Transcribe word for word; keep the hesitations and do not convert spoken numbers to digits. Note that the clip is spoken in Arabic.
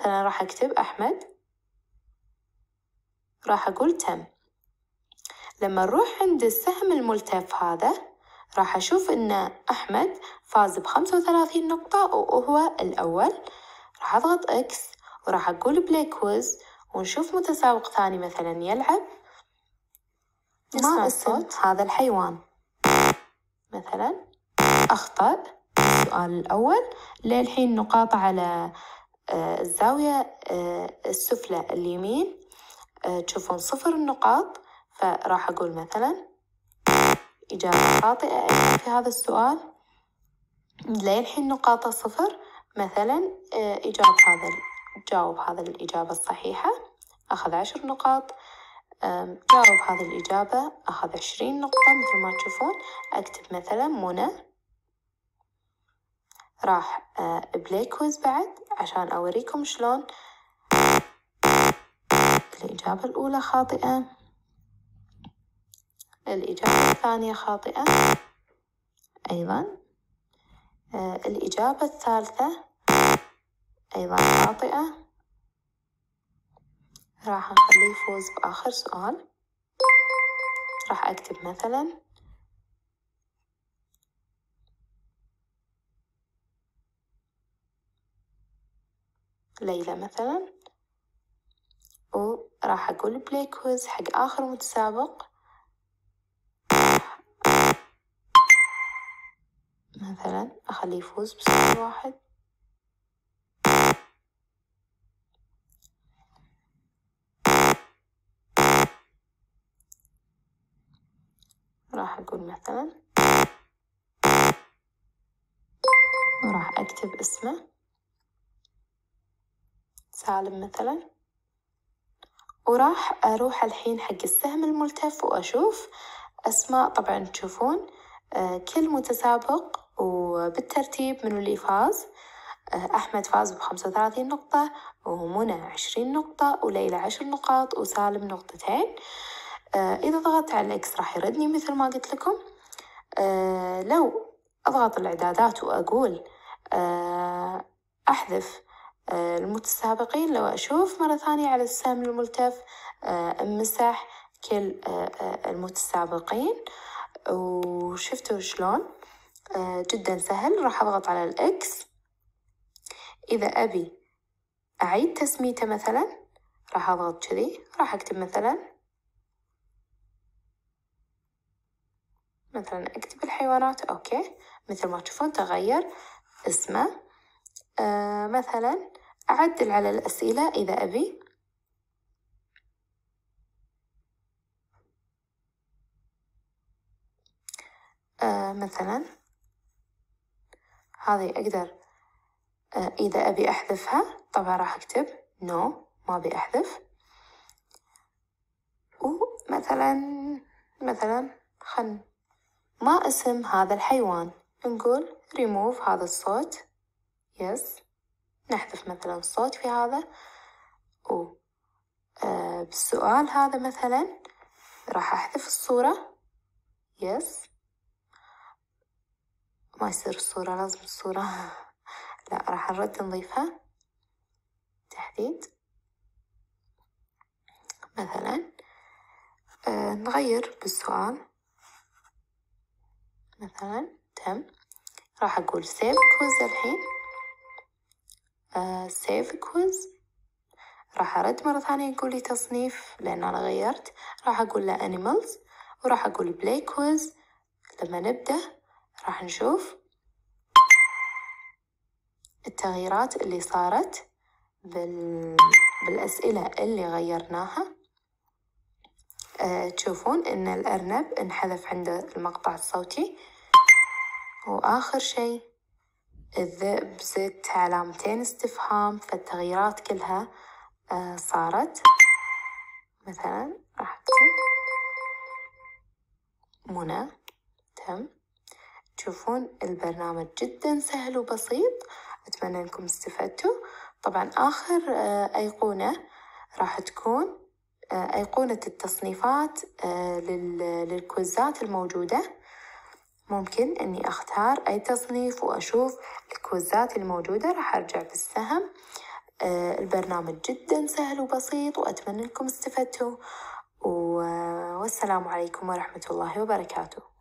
مثلا راح أكتب أحمد، راح أقول تم. لما نروح عند السهم الملتف هذا راح أشوف إن أحمد فاز بخمسة وثلاثين نقطة وهو الأول. راح أضغط إكس وراح أقول بلاي كويز ونشوف متسابق ثاني مثلا يلعب. ما اسم هذا الحيوان؟ مثلا أخطأ السؤال الأول. للحين نقاط على الزاوية السفلى اليمين تشوفون صفر النقاط، فراح أقول مثلا إجابة خاطئة أيضا في هذا السؤال. للحين نقاطه صفر. مثلا إجابة هذا جاوب هذا الإجابة الصحيحة أخذ عشر نقاط. جاوب هذه الإجابة أخذ عشرين نقطة. مثل ما تشوفون أكتب مثلا منى. راح بلاي كويز بعد عشان أوريكم شلون. الإجابة الأولى خاطئة، الإجابة الثانية خاطئة أيضا، الإجابة الثالثة أيضا خاطئة. راح نخليه يفوز بآخر سؤال. راح أكتب مثلا ليلى مثلا، وراح أقول بلاي كويز حق آخر متسابق مثلا أخليه يفوز بسؤال واحد. راح أقول مثلا وراح أكتب اسمه سالم مثلا. وراح أروح الحين حق السهم الملتف وأشوف أسماء. طبعا تشوفون كل متسابق وبالترتيب من اللي فاز. أحمد فاز بخمسة وثلاثين نقطة، ومنى عشرين نقطة، وليلى عشر نقاط، وسالم نقطتين. إذا ضغطت على الإكس راح يردني مثل ما قلت لكم. لو أضغط الإعدادات وأقول أحذف المتسابقين، لو أشوف مرة ثانية على السهم الملتف أمسح كل المتسابقين. وشفتوا شلون جدا سهل. راح أضغط على الإكس. إذا أبي أعيد تسميته مثلا راح أضغط كذي. راح أكتب مثلا مثلا أكتب الحيوانات. أوكي مثل ما تشوفون تغير اسمه. آه مثلا أعدل على الأسئلة إذا أبي. آه مثلا هذه أقدر آه إذا أبي أحذفها طبعا راح أكتب نو ما أبي أحذف. ومثلا مثلا خل ما اسم هذا الحيوان، نقول ريموف هذا الصوت. يس نحذف مثلا الصوت في هذا. و آه بالسؤال هذا مثلا راح أحذف الصورة. يس ما يصير الصورة، لازم الصورة لا راح نرد نضيفها تحديد. مثلا آه نغير بالسؤال مثلا تم. راح أقول سيف كويز الحين. آه سيف كويز. راح أرد مرة ثانية يقول لي تصنيف لأن أنا غيرت. راح أقول له animals وراح أقول بلاي كويز. لما نبدأ راح نشوف التغييرات اللي صارت بال... بالأسئلة اللي غيرناها. أه تشوفون إن الأرنب انحذف عنده المقطع الصوتي. وآخر شيء الذئب زدت علامتين استفهام. فالتغييرات كلها أه صارت. مثلا راح أكتب منى تم. تشوفون البرنامج جدا سهل وبسيط. أتمنى أنكم استفدتوا. طبعا آخر أيقونة راح تكون أيقونة التصنيفات للكويزات الموجودة. ممكن أني أختار أي تصنيف وأشوف الكويزات الموجودة. راح أرجع بالسهم البرنامج جدا سهل وبسيط، وأتمنى أنكم استفدتوا، والسلام عليكم ورحمة الله وبركاته.